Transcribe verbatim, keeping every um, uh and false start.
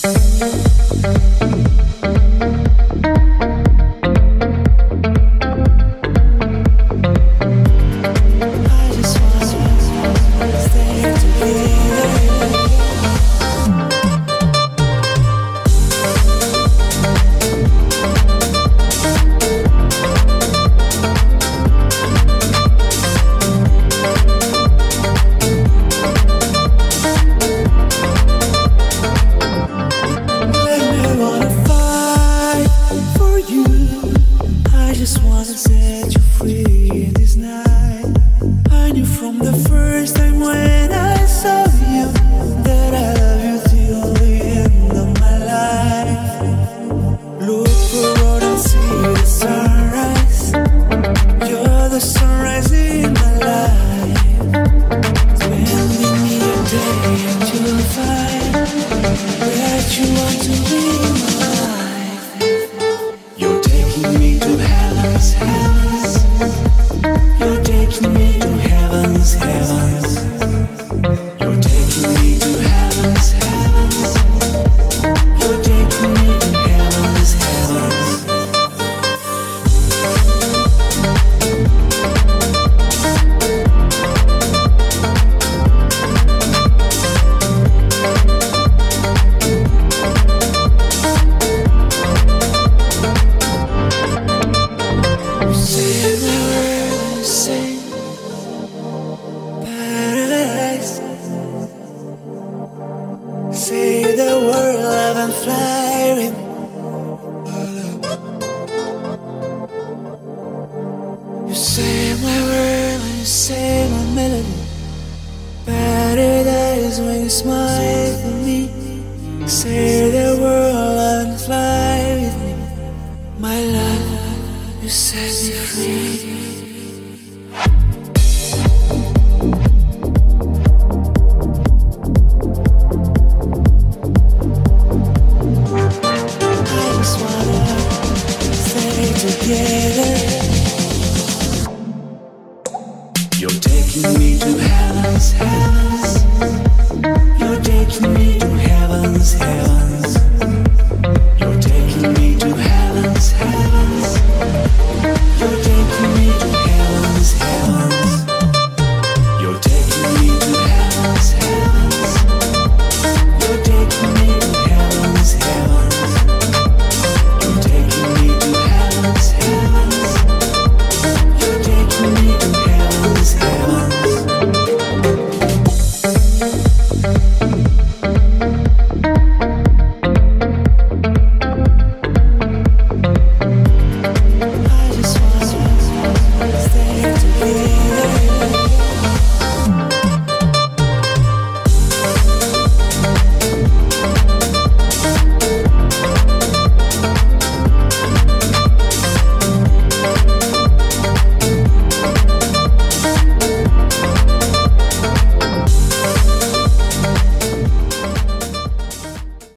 Say the word, love and fly with me. You say my word when you say my melody. Paradise when you smile for me. Say the word, love and fly with me. My love, you set me free.